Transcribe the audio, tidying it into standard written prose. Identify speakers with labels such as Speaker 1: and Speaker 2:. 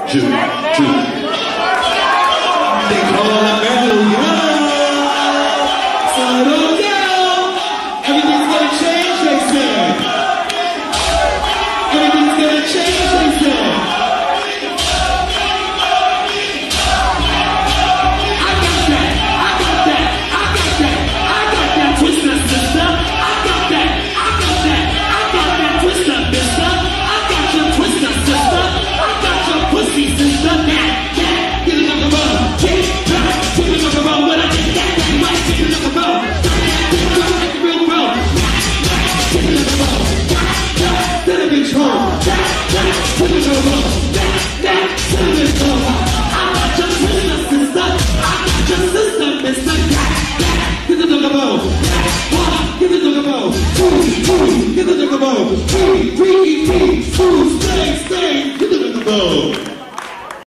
Speaker 1: Jude. They call it Mellow Young. Subtle Young. Everything's gonna change, they said. Everything's gonna change, they said. I got that. I got that. I got that. I got that twister, sister. I got that. I got that. I got that twister, mister. I got your twister, sister. I got your pussy, sister. Get it on the road. Get it on the road. When I get that, might get it on the road. Get it on the real road. Get it on the road. Get it control. Get it on the road. Get it control. I got your twister, sister. I got your sister, mister. Get it on the road. Get it on the road. Get it on the road. Stay. Get it on the road.